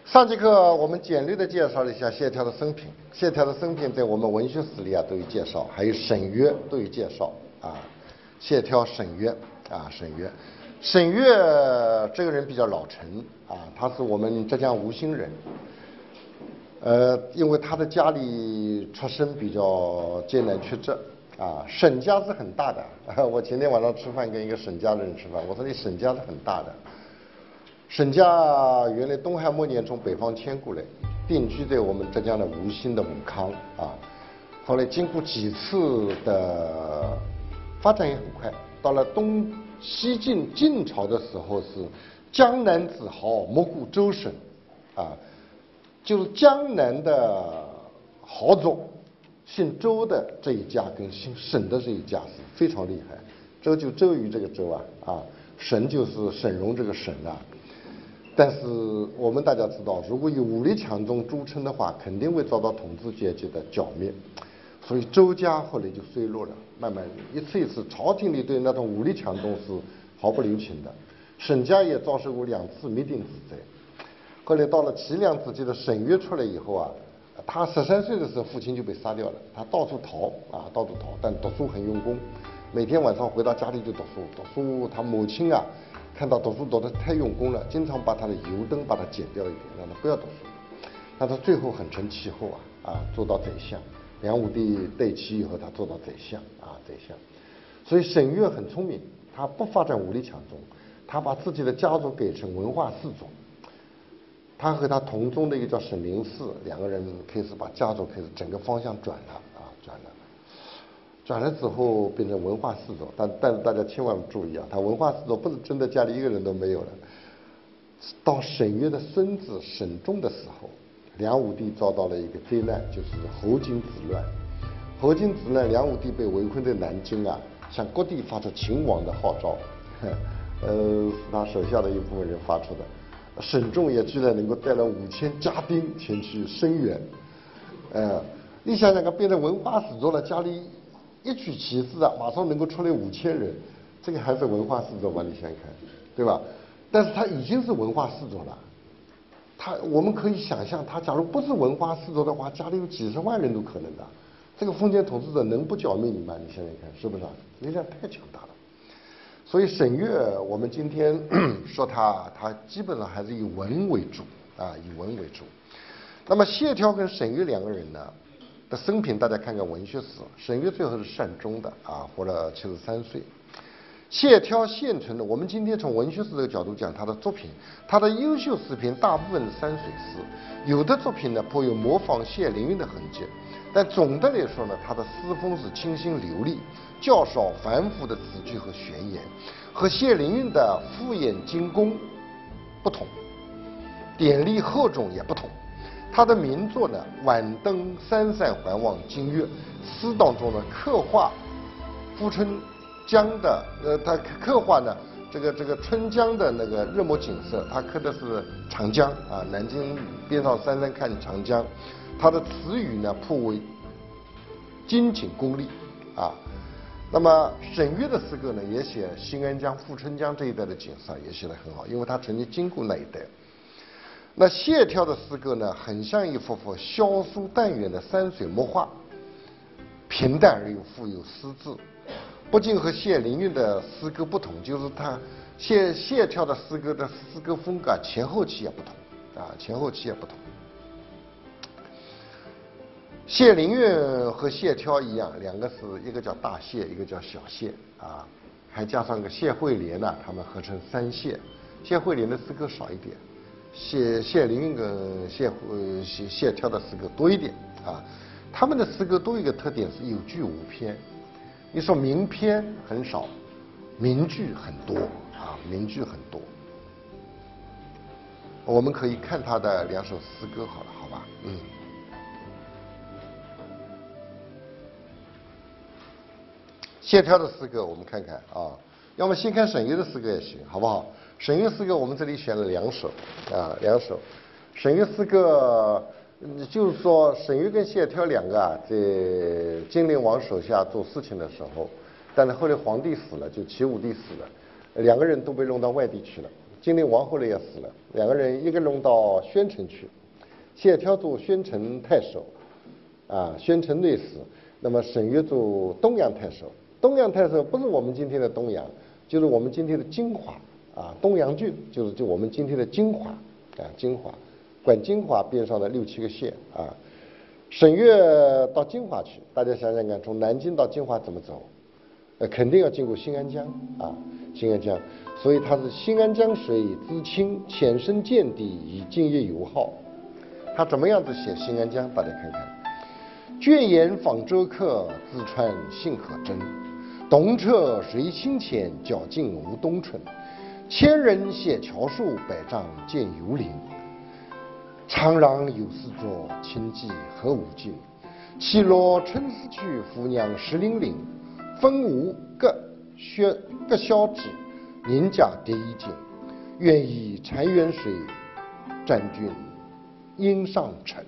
上节课我们简略的介绍了一下谢眺的生平，谢眺的生平在我们文学史里都有介绍，还有沈约都有介绍啊。谢眺、沈约啊，沈约这个人比较老成啊，他是我们浙江吴兴人。因为他的家里出身比较艰难曲折啊，沈家是很大的。我前天晚上吃饭跟一个沈家的人吃饭，我说你沈家是很大的。沈家原来东汉末年从北方迁过来，定居在我们浙江的吴兴的武康啊。后来经过几次的发展也很快，到了东西晋朝的时候是江南子豪，莫过周沈啊。就是江南的豪族，姓周的这一家跟姓沈的这一家是非常厉害。周就周瑜这个周啊，沈就是沈荣这个沈啊。但是我们大家知道，如果以武力强纵著称的话，肯定会遭到统治阶级的剿灭。所以周家后来就衰落了，慢慢一次一次，朝廷里对那种武力强纵是毫不留情的。沈家也遭受过2次灭顶之灾。后来到了齐梁时期的沈约出来以后啊，他13岁的时候父亲就被杀掉了，他到处逃，但读书很用功，每天晚上回到家里就读书。他母亲啊，看到读书读得太用功了，经常把他的油灯把它剪掉一点，让他不要读书。但他最后很成气候做到宰相。梁武帝代齐以后，他做到宰相。所以沈约很聪明，他不发展武力强纵，他把自己的家族改成文化氏族。他和他同宗的一个叫沈灵士，两个人开始把家族开始整个方向转了之后变成文化氏族。但是大家千万注意啊，他文化氏族不是真的家里一个人都没有了。到沈约的孙子沈仲的时候，梁武帝遭到了一个灾难，就是侯巾之乱。侯巾之乱，梁武帝被围困在南京啊，向各地发出勤王的号召，是他手下的一部分人发出的。沈仲也居然能够带了5000家丁前去声援，你想想看，变成文化氏族了，家里一举旗帜马上能够出来5000人，这个还是文化氏族吧？你想想看，对吧？但是他已经是文化氏族了，我们可以想象，他假如不是文化氏族的话，家里有几十万人都可能的。这个封建统治者能不剿灭你吗？你想想看，是不是？力量太强大了。所以沈约，我们今天说他基本上还是以文为主以文为主。那么谢眺跟沈约两个人呢的生平，大家看看文学史。沈约最后是善终的活了73岁。谢眺现存的，我们今天从文学史这个角度讲他的作品，他的优秀诗篇大部分是山水诗，有的作品呢颇有模仿谢灵运的痕迹。但总的来说呢，他的诗风是清新流利，较少繁复的词句和玄言，和谢灵运的敷衍精工不同，典丽厚重也不同。他的名作呢，晚登山上环望今月，诗当中呢刻画富春江的他刻画呢这个春江的那个日暮景色，他刻的是长江南京边上山看长江。他的词语呢颇为精简功利那么沈约的诗歌呢，也写新安江、富春江这一带的景色，也写得很好，因为他曾经经过那一带。那谢眺的诗歌呢，很像一幅幅萧疏淡远的山水墨画，平淡而又富有诗志。不仅和谢灵运的诗歌不同，就是他谢眺的诗歌风格前后期也不同谢灵运和谢眺一样，两个是一个叫大谢，一个叫小谢还加上个谢惠莲呢，他们合称三谢。谢惠莲的诗歌少一点，谢灵运跟谢眺的诗歌多一点他们的诗歌都有一个特点是有句无篇。你说名篇很少，名句很多我们可以看他的2首诗歌好了，好吧？谢眺的诗歌我们看看要么先看沈约的诗歌也行，好不好？沈约诗歌我们这里选了2首2首。沈约诗歌就是说沈约跟谢眺两个在金陵王手下做事情的时候，但是后来皇帝死了，就齐武帝死了，2个人都被弄到外地去了， 金陵王后来也死了，两个人一个弄到宣城去，谢眺做宣城太守，宣城内史，那么沈约做东阳太守。东阳太守不是我们今天的东阳，就是我们今天的金华东阳郡就我们今天的金华金华，管金华边上的6、7个县沈约到金华去，大家想想看，从南京到金华怎么走？肯定要经过新安江新安江，所以它是新安江水资清，浅深见底，以今夜油耗。他怎么样子写新安江？大家看看。卷沿访舟客，淄川信可真。东澈水清浅，皎净无冬春。千人写桥树，百丈见游林。长廊有四座，清寂何无尽。起落春思去，扶娘石林岭。风无各萧指，年甲蝶衣锦。愿以潺湲水，占郡应上城。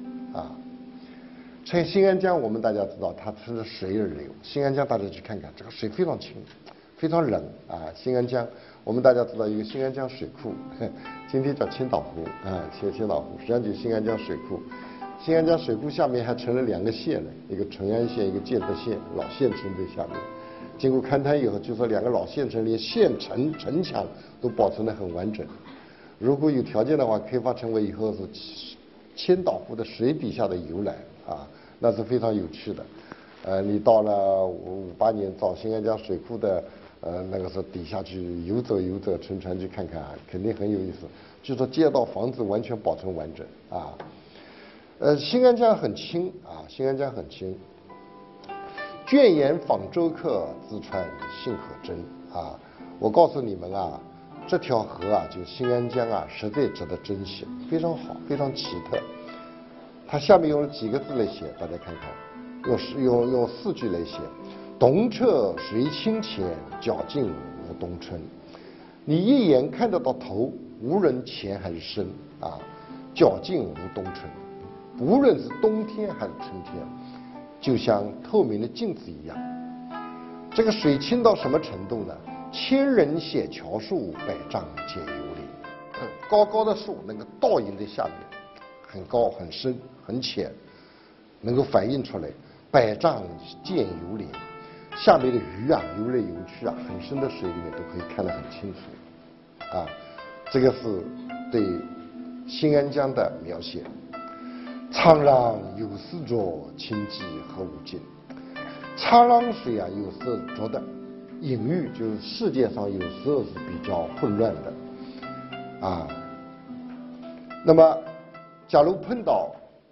新安江我们大家知道，它顺着水而流。新安江大家去看看，这个水非常清，非常冷新安江，我们大家知道一个新安江水库，今天叫青岛湖青岛湖，实际上就是新安江水库。新安江水库下面还成了2个县呢，一个淳安县，一个建德县，老县城在下面。经过勘探以后，就说2个老县城连县城墙都保存得很完整。如果有条件的话，开发成为以后是千岛湖的水底下的游览那是非常有趣的。你到了58年造新安江水库的那个时候底下去游走，乘船去看看肯定很有意思。就说街道房子完全保存完整新安江很清新安江很清。卷沿访舟客，淄川信可真我告诉你们这条河就是新安江实在值得珍惜，非常好，非常奇特。它下面用了几个字来写，大家看看，用4句来写：东澈水清浅，皎净无冬春。你一眼看得到头，无论浅还是深皎净无冬春。无论是冬天还是春天，就像透明的镜子一样。这个水清到什么程度呢？千人写桥树，百丈见游林。高高的树能够倒映在下面，很高、很深、很浅，能够反映出来。百丈见游林，下面的鱼游来游去很深的水里面都可以看得很清楚这个是对新安江的描写。沧浪有时浊，清寂何无尽。沧浪水有时候浊的，隐喻就是世界上有时候是比较混乱的那么假如碰到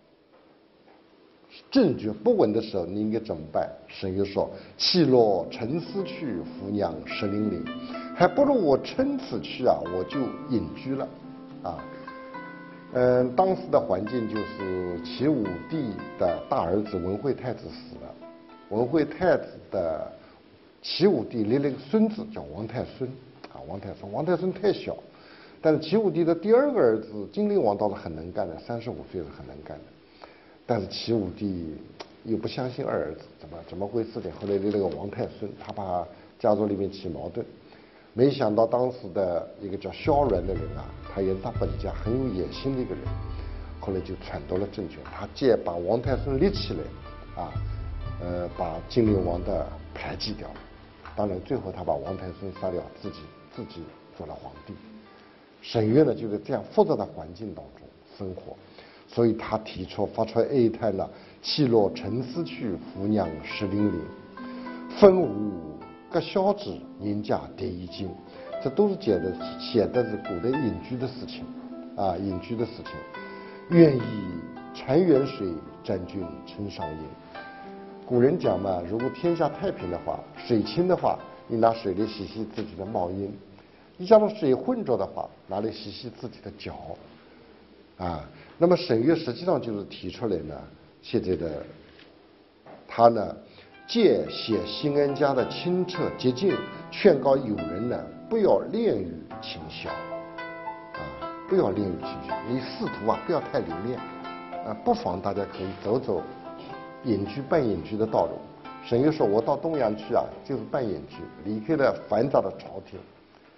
政局不稳的时候，你应该怎么办？沈约说：起落沉思去，扶娘石林岭。还不如我趁此去我就隐居了当时的环境就是齐武帝的大儿子文惠太子死了，文惠太子的齐武帝立了一个孙子叫王太孙王太孙太小，但是齐武帝的第2个儿子金陵王倒是很能干的，35岁是很能干的，但是齐武帝又不相信2儿子，怎么回事呢？后来立了个王太孙，他怕家族里面起矛盾，没想到当时的一个叫萧鸾的人他也是他本家很有野心的一个人，后来就篡夺了政权。他借把王太孙立起来把金陵王的排挤掉了。当然最后他把王太孙杀掉，自己做了皇帝。沈约呢就在这样复杂的环境当中生活，所以他发出哀叹起落沉思去，扶娘石林岭。风无各萧指，年甲蝶衣锦。这都是写的是古代隐居的事情隐居的事情。愿以潺湲水，占郡称上饮。古人讲嘛，如果天下太平的话，水清的话，你拿水来洗洗自己的帽缨；你假如水浑浊的话，拿来洗洗自己的脚那么沈约实际上就是提出来呢，现在的他呢借写新安江的清澈洁净，劝告友人呢不要恋于情小不要恋于情小。你仕途不要太留恋不妨大家可以走走隐居半隐居的道路。沈约说：“我到东阳去就是半隐居，离开了繁杂的朝廷，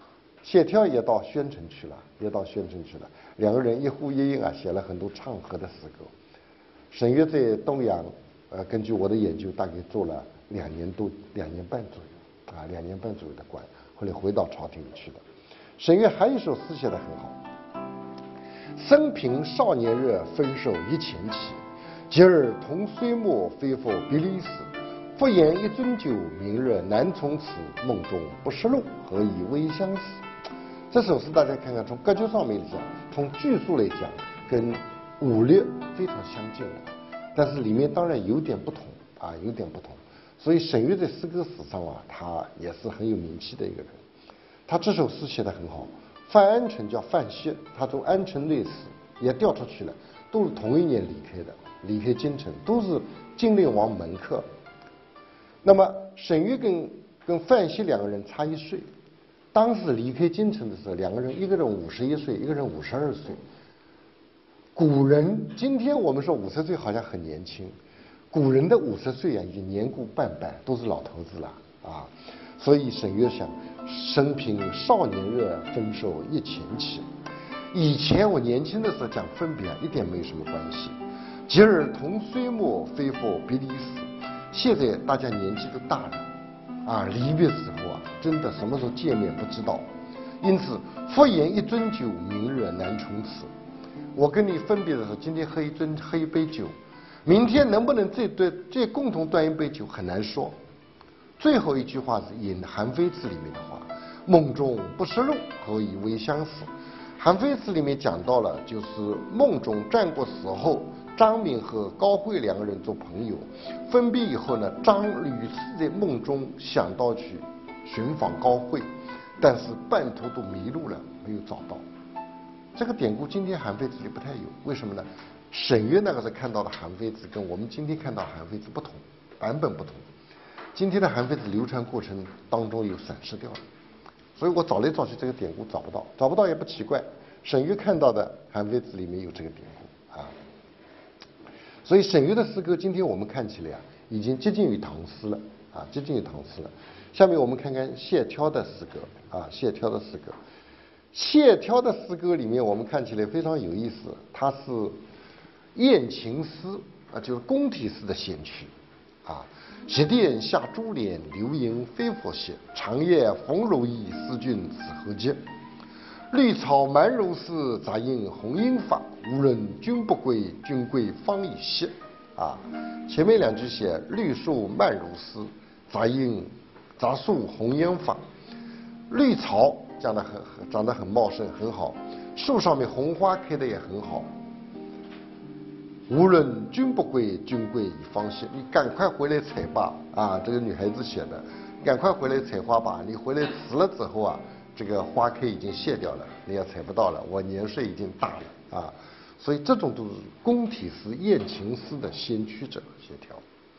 谢眺也到宣城去了，两个人一呼一应啊，写了很多唱和的诗歌。沈约在东阳，根据我的研究，大概做了2年半左右，啊，2年半左右的官，后来回到朝廷里去的。沈约还有一首诗写得很好：生平少年日，分手一前期。今儿同岁末，非复别离时。复言一樽酒，明日难从此。梦中不识路，何以为相思？这首诗大家看看，从格局上面来讲，从句数来讲，跟武略非常相近的，但是里面当然有点不同啊，有点不同。所以沈约在诗歌史上啊，他也是很有名气的一个人。他这首诗写得很好。范安臣叫范希，他从安城内史也调出去了，都是同一年离开的，离开京城，都是金陵王门客。那么沈约跟范希2个人差1岁，当时离开京城的时候，2个人，一个人51岁，一个人52岁。古人今天我们说50岁好像很年轻，古人的50岁啊，已经年过半百，都是老头子了啊。所以沈约想，生平少年日，分手一前期。以前我年轻的时候讲分别一点没什么关系。今儿同岁末，非复别离时。现在大家年纪都大了，啊，离别时候啊，真的什么时候见面不知道。因此，复言一樽酒，明日难从此。我跟你分别的时候，今天喝一杯酒，明天能不能再共同端一杯酒很难说。最后一句话是引《韩非子》里面的话：“梦中不识路，何以为相思？”《韩非子》里面讲到了，就是梦中战国时候。张敏和高慧2个人做朋友，分别以后呢，张屡次在梦中想到去寻访高慧，但是半途都迷路了，没有找到。这个典故今天韩非子里不太有，为什么呢？沈约那个时候看到的韩非子跟我们今天看到韩非子不同，版本不同。今天的韩非子流传过程当中有散失掉了，所以我找来找去这个典故找不到也不奇怪。沈约看到的韩非子里面有这个典故啊。所以沈约的诗歌，今天我们看起来啊，已经接近于唐诗了啊，接近于唐诗了。下面我们看看谢眺的诗歌啊，谢眺的诗歌。谢眺的诗歌里面，我们看起来非常有意思，它是艳情诗啊，就是宫体诗的先驱啊。席殿下珠帘，流萤飞佛斜。长夜风如意，思君此何节？绿草满如丝，杂映红缨发。无人君不归，君归方已歇。啊，前面2句写绿树漫如丝，杂树红缨发。绿草长得很茂盛，很好，树上面红花开得也很好。无论君不归，君归已方歇。你赶快回来采吧！啊，这个女孩子写的，赶快回来采花吧！你回来迟了之后啊，这个花开已经谢掉了，你也采不到了。我年岁已经大了啊，所以这种都是宫体诗、艳情诗的先驱者，谢眺。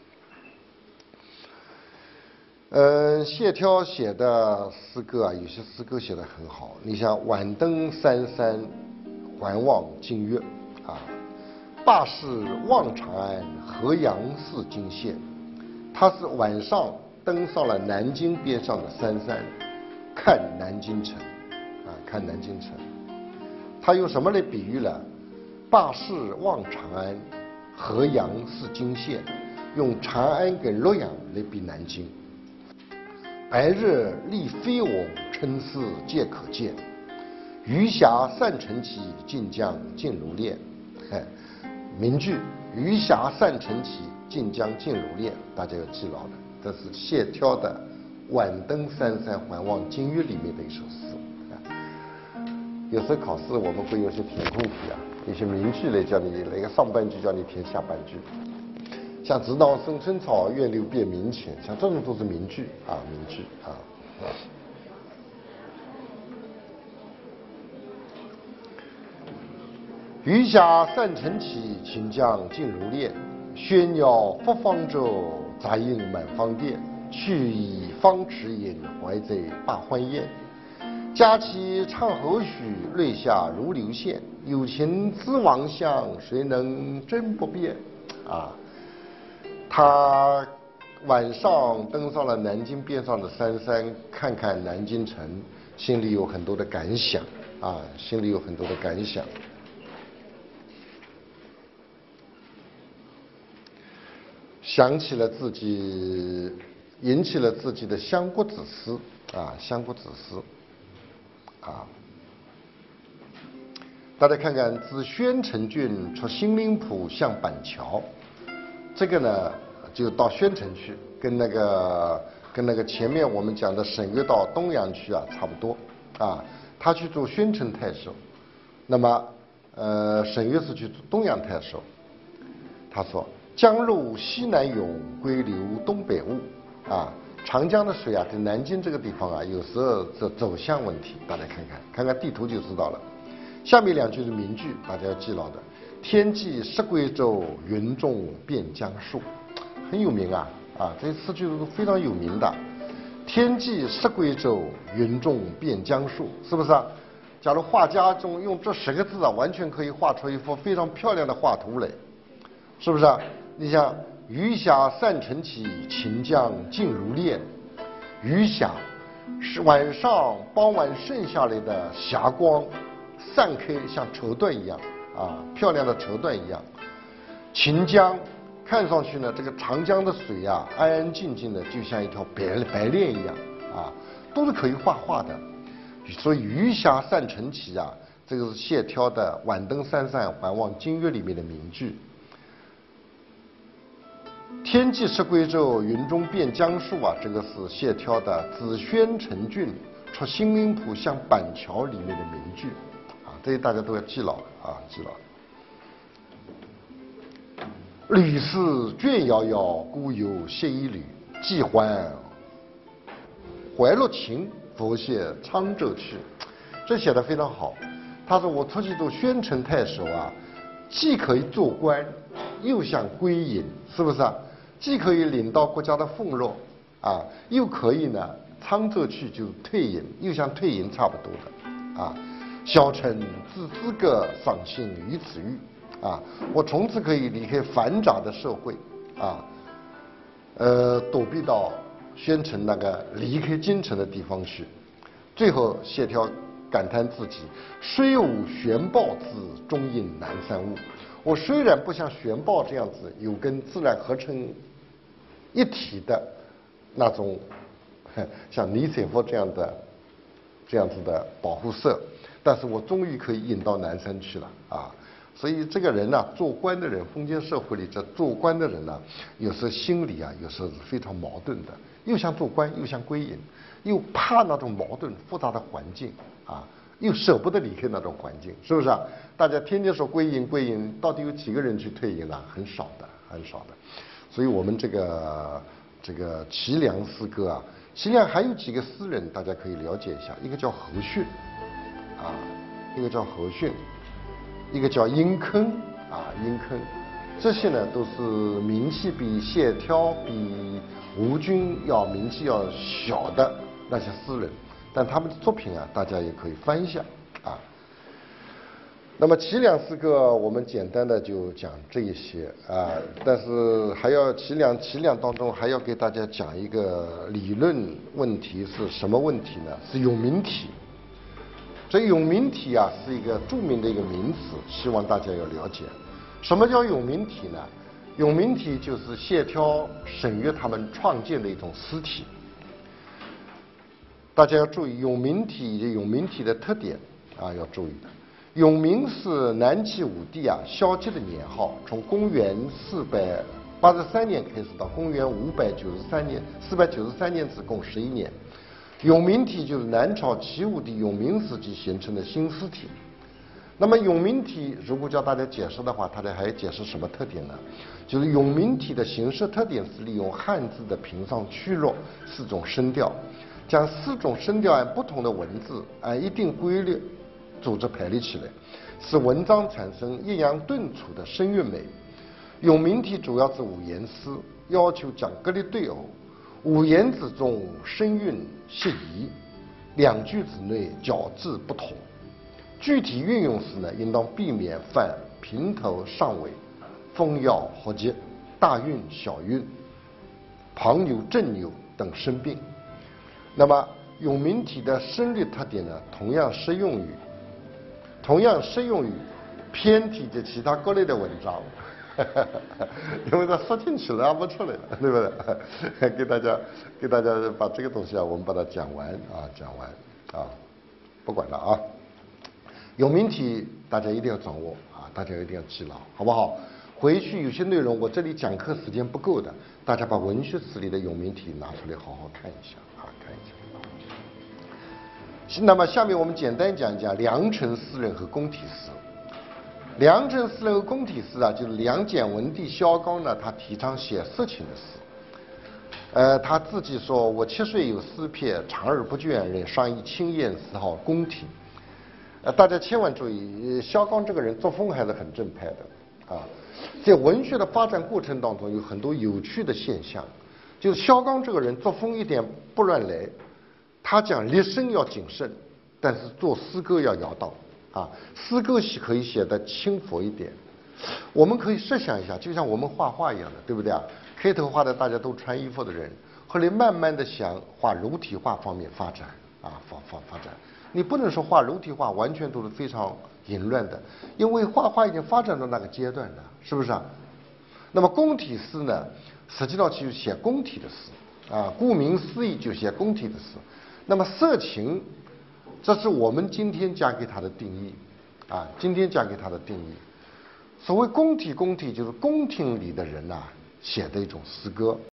谢眺写的诗歌啊，有些诗歌写得很好。你像晚登三山，环望京岳啊。罢市望长安，河阳似金线。他是晚上登上了南京边上的三山，看南京城，啊，看南京城。他用什么来比喻呢？罢市望长安，河阳似金线，用长安跟洛阳来比南京。白日丽飞翁，春思皆可见。余霞散成期，晋江尽如练。名句“余霞散成期，晋江尽如练”，大家要记牢的。这是谢眺的《晚登三山，环望京岳》里面的一首诗。有时候考试我们会有些填空题啊，一些名句来叫你来个上半句，叫你填下半句。像“直到生春草，月流变明前”，像这种都是名句啊，名句啊。余霞散成期，秦江尽如练。喧鸟复放舟，杂映满芳甸。去矣方池烟，怀贼罢欢宴。佳期唱何须，泪下如流线。有情知王相，谁能真不变？啊，他晚上登上了南京边上的三山，看看南京城，心里有很多的感想啊，心里有很多的感想。想起了自己，引起了自己的相国之思啊，相国之思啊。大家看看，自宣城郡出新林浦向板桥，这个呢就到宣城去，跟那个前面我们讲的沈约到东阳去啊差不多啊。他去做宣城太守，那么沈约是去做东阳太守。他说：“江入西南涌，归流东北兀。”啊，长江的水啊，在南京这个地方啊，有时候走向问题，大家看看地图就知道了。下面两句是名句，大家要记牢的：“天际失归舟，云中变江树。”很有名啊，这四句都非常有名的。天际失归舟，云中变江树，是不是啊？假如画家中用这10个字啊，完全可以画出一幅非常漂亮的画图来。是不是啊？你想，余霞散成起，秦江静如练。余霞是晚上傍晚剩下来的霞光，散开像绸缎一样啊，漂亮的绸缎一样。秦江看上去呢，这个长江的水啊，安安静静的，就像一条白练一样啊，都是可以画的。所以余霞散成起啊，这个是谢眺的《晚登三山还望京约》里面的名句。天际失归舟，云中变江树啊，这个是谢眺的《自宣城郡出新林浦向板桥》里面的名句啊，这些大家都要记牢啊，记牢。吕氏卷遥遥，孤游谢一缕。寄还怀洛情，佛谢沧州去。这写的非常好。他说我出去做宣城太守啊，既可以做官，又想归隐，是不是啊？既可以领到国家的俸禄啊，又可以呢沧州去就退隐，又像退隐差不多的啊。小臣自资格赏信于此域啊，我从此可以离开繁杂的社会啊，躲避到宣城那个离开京城的地方去。最后谢眺感叹自己虽无玄豹子，终应南山兀。我虽然不像玄豹这样子有跟自然合成一体的那种，像尼采夫这样子的保护色，但是我终于可以引到南山去了啊！所以这个人呢，做官的人，封建社会里这做官的人呢，有时候心里啊，有时候是非常矛盾的，又想做官，又想归隐，又怕那种矛盾复杂的环境啊，又舍不得离开那种环境，是不是啊？大家天天说归隐归隐，到底有几个人去退隐了？很少的，很少的。所以我们这个齐梁诗歌啊，齐梁还有几个诗人，大家可以了解一下，一个叫侯逊啊，一个叫侯逊，一个叫殷坑啊，殷坑，这些呢都是名气比谢眺、比吴军要名气要小的那些诗人，但他们的作品啊，大家也可以翻一下啊。那么齐梁诗歌我们简单的就讲这一些啊，但是还要齐梁当中还要给大家讲一个理论问题，是什么问题呢？是永明体。这永明体啊是一个著名的一个名词，希望大家要了解。什么叫永明体呢？永明体就是谢眺、沈约他们创建的一种诗体。大家要注意永明体的特点啊，要注意的。永明是南齐武帝啊萧纪的年号，从公元483年开始到公元593年，493年止共11年。永明体就是南朝齐武帝永明时期形成的新诗体。那么永明体如果叫大家解释的话，大家还解释什么特点呢？就是永明体的形式特点是利用汉字的平上去落4种声调，将4种声调按不同的文字按一定规律组织排列起来，使文章产生抑扬顿挫的声韵美。永明体主要是五言诗，要求讲格律对偶，五言之中声韵适宜，2句之内矫治不同。具体运用时呢，应当避免犯平头上尾、丰要合结、大韵小韵。 旁扭、正扭等声病。那么永明体的声律特点呢，同样适用于偏体及其他各类的文章，因为它塞进去了，拉不出来了，对不对？给大家把这个东西啊，我们把它讲完啊，不管了啊。永明体大家一定要掌握啊，大家一定要记牢，好不好？回去有些内容我这里讲课时间不够的，大家把文学史里的永明体拿出来好好看一下啊，看一下。那么下面我们简单讲一讲良辰诗人和宫体诗。良辰诗人和宫体诗啊，就是梁简文帝萧纲呢，他提倡写色情的诗。他自己说：“我7岁有诗篇，长而不倦，人上以清艳诗号宫体。”大家千万注意，萧纲这个人作风还是很正派的啊。在文学的发展过程当中，有很多有趣的现象。就是萧纲这个人作风一点不乱来，他讲立身要谨慎，但是做诗歌要摇荡啊。诗歌可以写得轻浮一点。我们可以设想一下，就像我们画画一样的，对不对啊？开头画的大家都穿衣服的人，后来慢慢的想画柔体画方面发展啊，发展。你不能说画柔体画完全都是非常淫乱的，因为画画已经发展到那个阶段了，是不是啊？那么宫体诗呢，实际上就是写宫体的诗啊，顾名思义就写宫体的诗。那么色情，这是我们今天加给它的定义啊，今天加给它的定义。所谓宫体就是宫廷里的人呐，写的一种诗歌。